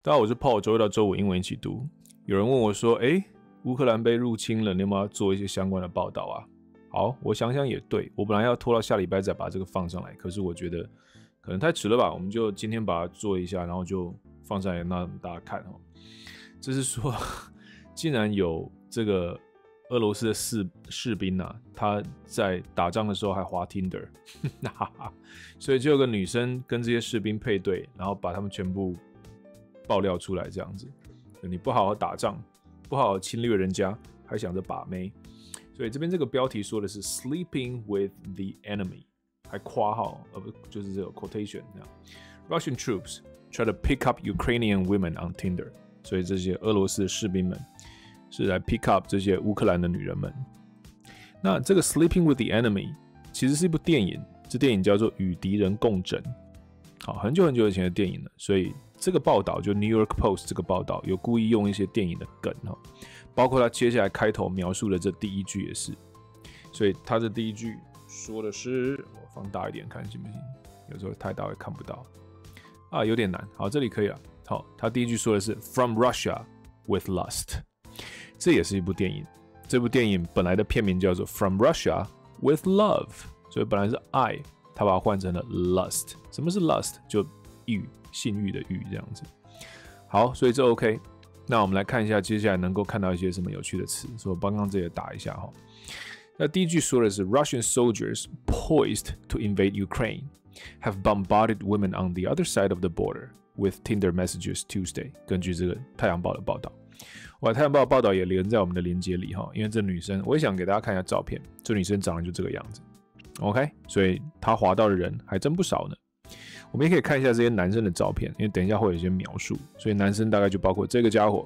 大家好，我是 Paul，周一到周五英文一起读。有人问我说：“乌克兰被入侵了，你有没有要做一些相关的报道啊？”好，我想想也对，我本来要拖到下礼拜再把这个放上来，可是我觉得可能太迟了吧，我们就今天把它做一下，然后就放上来让大家看哦。这是说，竟然有这个俄罗斯的士兵啊，他在打仗的时候还滑 Tinder， 所以就有个女生跟这些士兵配对，然后把他们全部爆料出来，这样子，你不好好打仗，不好好侵略人家，还想着把妹，所以这边这个标题说的是 "Sleeping with the enemy"， 还括号，就是这个 quotation 这样。Russian troops try to pick up Ukrainian women on Tinder， 所以这些俄罗斯的士兵们是来 pick up 这些乌克兰的女人们。那这个 "Sleeping with the enemy" 其实是一部电影，这电影叫做《与敌人共枕》。好，很久很久以前的电影了，所以这个报道就 New York Post 这个报道有故意用一些电影的梗哦，包括他接下来开头描述的这第一句也是，所以他的第一句说的是，我放大一点看行不行？有时候太大会看不到啊，有点难。好，这里可以了。好，他第一句说的是 From Russia with Lust， 这也是一部电影。这部电影本来的片名叫做 From Russia with Love， 所以本来是爱。他把它换成了 lust， 什么是 lust？ 就欲，性欲的欲这样子。好，所以这 OK。那我们来看一下接下来能够看到一些什么有趣的词，所以我帮刚这也打一下哈。那第一句说的是 Russian soldiers poised to invade Ukraine have bombarded women on the other side of the border with Tinder messages Tuesday。根据这个太阳报的报道，我把太阳报的报道也连在我们的连结里哈，因为这女生我也想给大家看一下照片，这女生长得就这个样子。OK， 所以他滑到的人还真不少呢。我们也可以看一下这些男生的照片，因为等一下会有一些描述，所以男生大概就包括这个家伙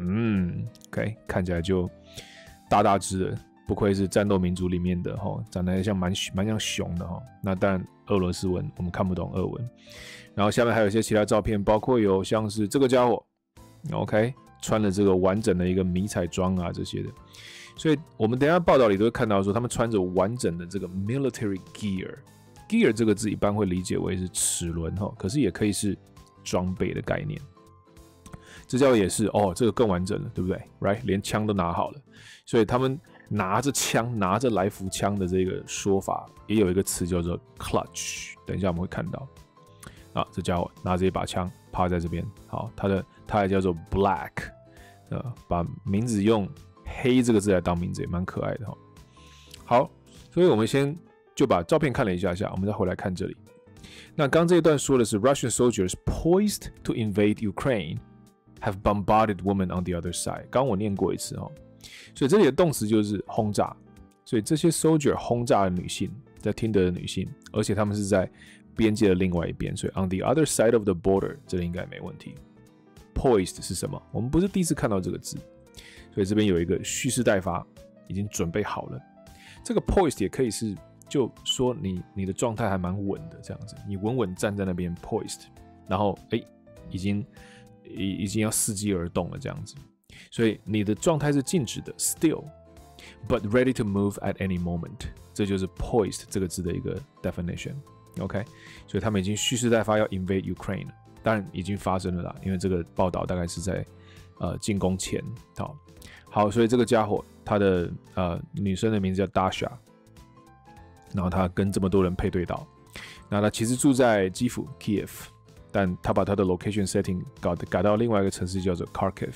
，OK， 看起来就大大只的，不愧是战斗民族里面的长得像蛮像熊的那当然俄罗斯文我们看不懂俄文。然后下面还有一些其他照片，包括有像是这个家伙 ，OK， 穿了这个完整的一个迷彩装啊这些的。所以我们等一下报道里都会看到说，他们穿着完整的这个 military gear。gear 这个字一般会理解为是齿轮可是也可以是装备的概念。这家伙也是这个更完整了，对不对 ？Right， 连枪都拿好了。所以他们拿着枪，拿着来福枪的这个说法，也有一个词叫做 clutch。等一下我们会看到。啊，这家伙拿着一把枪趴在这边。好，他还叫做 black， 把名字用黑这个字来当名字也蛮可爱的好，所以我们先就把照片看了一下，我们再回来看这里。那刚这一段说的是 Russian soldiers poised to invade Ukraine have bombarded women on the other side。刚我念过一次所以这里的动词就是轰炸。所以这些 soldier 轰炸了女性，在Tinder的女性，而且他们是在边界的另外一边，所以 on the other side of the border 这里应该没问题。Poised 是什么？我们不是第一次看到这个字。所以这边有一个蓄势待发，已经准备好了。这个 poised 也可以是，就说你的状态还蛮稳的这样子，你稳稳站在那边 poised， 然后已经要伺机而动了这样子。所以你的状态是静止的 still， but ready to move at any moment。这就是 poised 这个字的一个 definition。OK， 所以他们已经蓄势待发要 invade Ukraine 了，当然已经发生了啦，因为这个报道大概是在进攻前。好，所以这个家伙，他的女生的名字叫 Dasha， 然后他跟这么多人配对到，那他其实住在基辅 Kiev， 但他把他的 location setting 改到另外一个城市叫做 Kharkiv。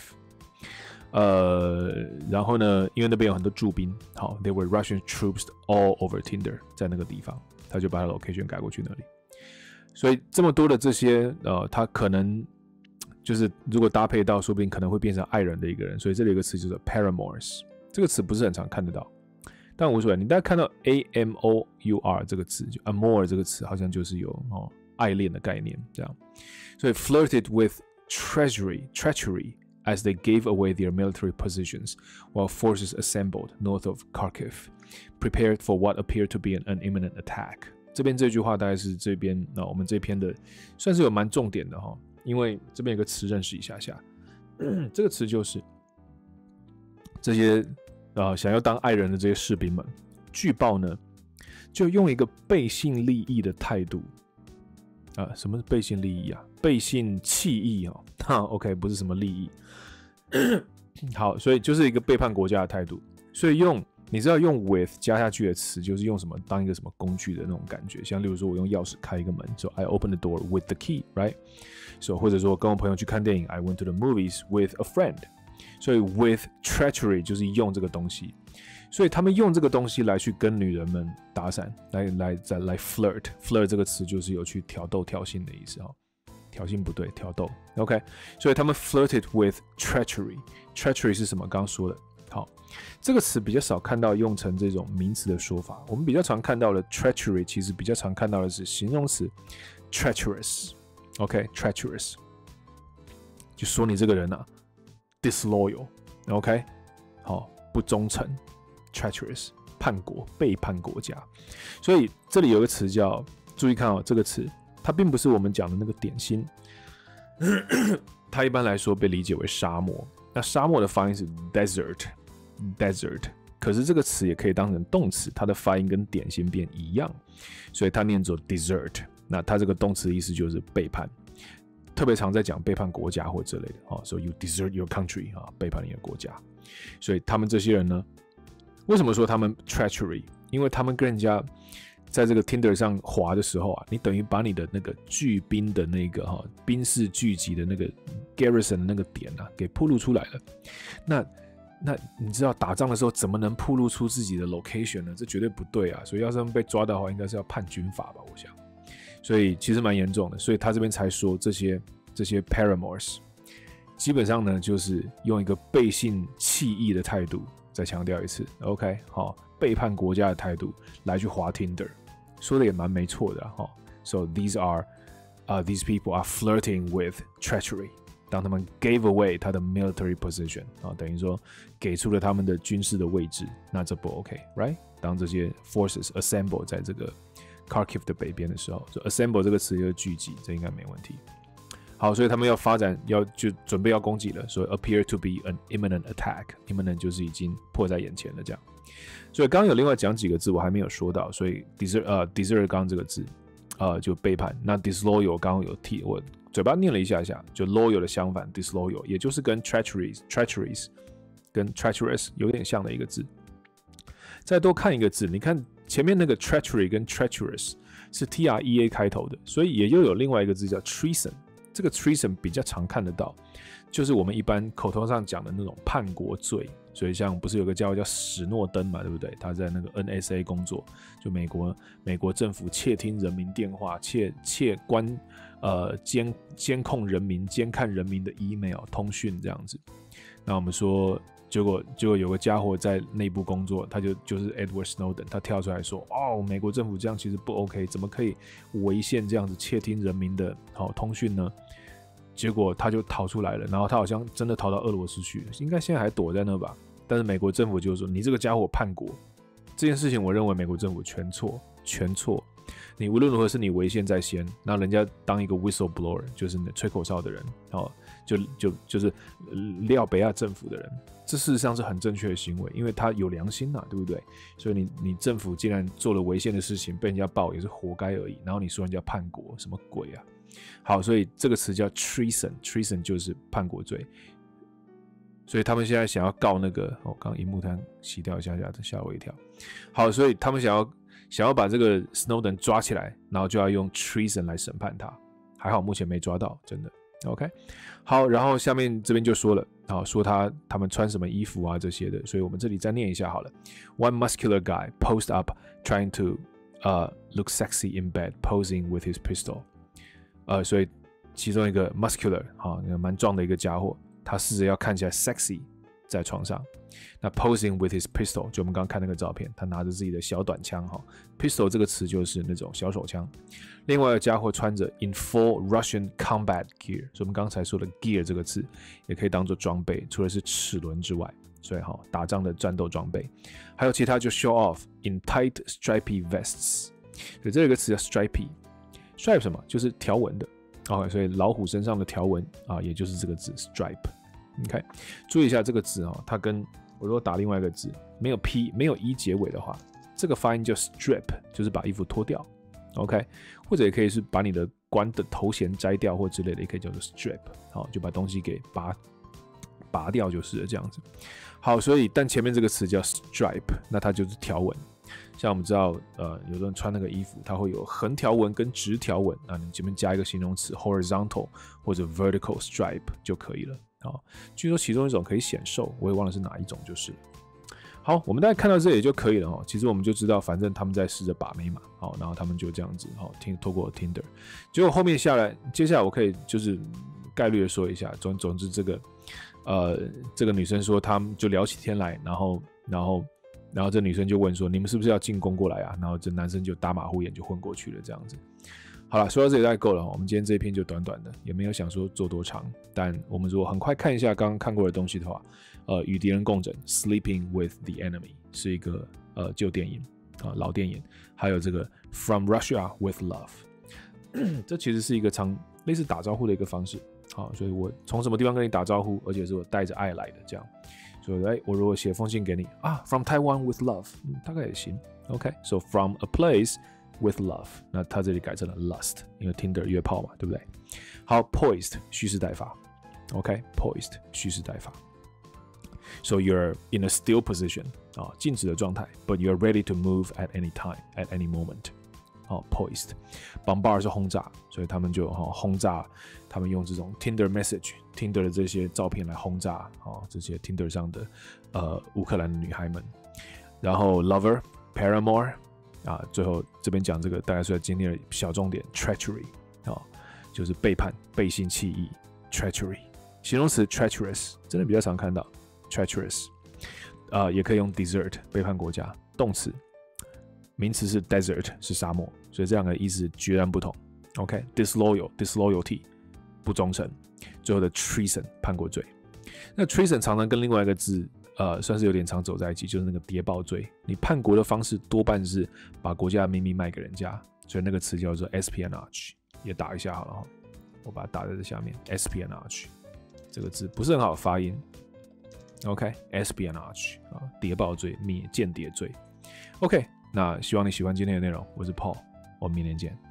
然后呢，因为那边有很多驻兵，好 ，there were Russian troops all over Tinder， 在那个地方，他就把他 location 改过去那里。所以这么多的这些他可能就是如果搭配到，说不定可能会变成爱人的一个人。所以这里有一个词叫做 paramours， 这个词不是很常看得到，但无所谓。你大概看到 amour 这个词，就 amour 这个词好像就是有爱恋的概念这样。所以 flirted with treachery as they gave away their military positions while forces assembled north of Kharkiv, prepared for what appeared to be an imminent attack。这边这句话大概是这边我们这篇的算是有蛮重点的因为这边有个词认识一下下，这个词就是这些想要当爱人的这些士兵们，据报呢就用一个背信立义的态度什么是背信立义啊？背信弃义哦。OK， 不是什么利益。好，所以就是一个背叛国家的态度。所以你知道用 with 加下去的词，就是用什么当一个什么工具的那种感觉。像例如说，我用钥匙开一个门 ，so I open the door with the key, right? So 或者说跟我朋友去看电影 ，I went to the movies with a friend. 所以 with treachery 就是用这个东西。所以他们用这个东西来去跟女人们搭讪，来 flirt。flirt 这个词就是有去挑逗、挑衅的意思哈。挑衅不对，挑逗。OK， 所以他们 flirted with treachery。treachery 是什么？刚刚说的。好，这个词比较少看到用成这种名词的说法。我们比较常看到的 treachery， 其实比较常看到的是形容词 treacherous。OK，treacherous， 就说你这个人啊 disloyal。OK， 好，不忠诚 treacherous， 叛国，背叛国家。所以这里有个词叫，注意看哦，这个词它并不是我们讲的那个点心，它一般来说被理解为沙漠。那沙漠的发音是 desert， 可是这个词也可以当成动词，它的发音跟点心变一样，所以它念作 dessert。那它这个动词的意思就是背叛，特别常在讲背叛国家或之类的。So you desert your country， 背叛你的国家。所以他们这些人呢，为什么说他们 treachery？ 因为他们跟人家在这个 Tinder 上滑的时候啊，你等于把你的那个聚兵的那个兵士聚集的那个 garrison 的那个点啊，给暴露出来了。那你知道打仗的时候怎么能暴露出自己的 location 呢？这绝对不对啊！所以要是他们被抓到的话，应该是要判军法吧，我想。所以其实蛮严重的，所以他这边才说这些 paramours 基本上呢，就是用一个背信弃义的态度，再强调一次 ，OK， 好，背叛国家的态度来去滑 Tinder， 说的也蛮没错的哈。So these people are flirting with treachery。当他们 gave away 他的 military position 等于说给出了他们的军事的位置，那这不 OK，right？ 当这些 forces assemble 在这个 Kharkiv 的北边的时候，就 assemble 这个词就是聚集，这应该没问题。好，所以他们要发展，就准备要攻击了，所以 appear to be an imminent attack。imminent 就是已经迫在眼前了这样。所以刚刚有另外讲几个字我还没有说到，所以 desert 刚刚这个字就背叛。那 disloyal 刚刚有提，我嘴巴念了一下下，就 loyal 的相反 disloyal， 也就是跟 treacherous 跟 treacherous 有点像的一个字。再多看一个字，你看前面那个 treachery 跟 treacherous 是 TREA 开头的，所以也又有另外一个字叫 treason。这个 treason 比较常看得到，就是我们一般口头上讲的那种叛国罪。所以像不是有个家伙叫史诺登嘛，对不对？他在那个 NSA 工作，就美国政府窃听人民电话，窃监控人民、监看人民的 email 通讯这样子。那我们说，结果有个家伙在内部工作，他就是 Edward Snowden， 他跳出来说，美国政府这样其实不 OK， 怎么可以违宪这样子窃听人民的通讯呢？结果他就逃出来了，然后他好像真的逃到俄罗斯去了，应该现在还躲在那吧。但是美国政府就说，你这个家伙叛国，这件事情我认为美国政府全错。你无论如何是你违宪在先，那人家当一个 whistleblower， 就是吹口哨的人，就是廖北亚政府的人，这事实上是很正确的行为，因为他有良心啊，对不对？所以你政府既然做了违宪的事情，被人家爆也是活该而已，然后你说人家叛国，什么鬼啊？好，所以这个词叫 treason 就是叛国罪。所以他们现在想要告那个，刚刚萤幕摊洗掉一下，吓我一跳。好，所以他们想要把这个 Snowden 抓起来，然后就要用 treason 来审判他。还好目前没抓到，真的。OK， 好，然后下面这边就说了，说他们穿什么衣服啊这些的，所以我们这里再念一下好了。One muscular guy posed up trying to look sexy in bed, posing with his pistol。所以其中一个 muscular 蛮壮的一个家伙。他试着要看起来 sexy 在床上，那 posing with his pistol 就我们刚刚看那个照片，他拿着自己的小短枪，pistol 这个词就是那种小手枪。另外一个家伙穿着 in full Russian combat gear， 所以我们刚才说的 gear 这个词也可以当做装备，除了是齿轮之外，所以打仗的战斗装备。还有其他就 show off in tight stripy vests， 所以这有一个词叫 stripy，stripe 什么？就是条纹的。所以老虎身上的条纹也就是这个字 stripe。OK， 注意一下这个字它跟我如果打另外一个字没有 p 没有 e 结尾的话，这个发音叫 strip， 就是把衣服脱掉。 OK， 或者也可以是把你的官的头衔摘掉或之类的，也可以叫做 strip， 好，就把东西给拔掉就是了这样子。好，所以但前面这个词叫 stripe， 那它就是条纹。像我们知道，有的人穿那个衣服，它会有横条纹跟直条纹，那你前面加一个形容词 horizontal 或者 vertical stripe 就可以了。好，据说其中一种可以显瘦，我也忘了是哪一种就是了。好，我们大概看到这里就可以了。其实我们就知道，反正他们在试着把妹嘛。好，然后他们就这样子，透过 Tinder。结果后面接下来我可以就是概率的说一下。总之这个女生说，他们就聊起天来，然后这女生就问说，你们是不是要进攻过来啊？然后这男生就打马虎眼就混过去了，这样子。好了，说到这里大概够了。我们今天这一篇就短短的，也没有想说做多长。但我们如果很快看一下刚刚看过的东西的话，与敌人共枕 ，Sleeping with the Enemy 是一个旧电影老电影，还有这个 From Russia with Love， 这其实是一个类似打招呼的一个方式。好，所以我从什么地方跟你打招呼，而且是我带着爱来的这样。所以我如果写封信给你啊 ，From Taiwan with Love， 大概也行。OK，so from a place with love， 那它这里改成了 lust， 因为 Tinder 约炮嘛，对不对？好 ，poised 蓄势待发 ，OK，poised 蓄势待发。So you're in a still position 静止的状态 ，but you're ready to move at any time, at any moment。poised。bombard 是轰炸，所以他们就轰炸，他们用这种 Tinder message、Tinder 的这些照片来轰炸这些 Tinder 上的乌克兰的女孩们。然后 lover、paramour。最后这边讲这个大概是今天的小重点 treachery 就是背叛、背信弃义 treachery， 形容词 treacherous 真的比较常看到 treacherous， 也可以用 desert 背叛国家，动词，名词是 desert 是沙漠，所以这两个意思截然不同。OK， disloyalty 不忠诚，最后的 treason 叛国罪。那 treason 常常跟另外一个字算是有点常走在一起，就是那个谍报罪。你叛国的方式多半是把国家的秘密卖给人家，所以那个词叫做 espionage， 也打一下好了我把它打在这下面 espionage 这个字不是很好发音。OK， espionage 谍报罪、间谍罪。OK， 那希望你喜欢今天的内容，我是 Paul， 我们明天见。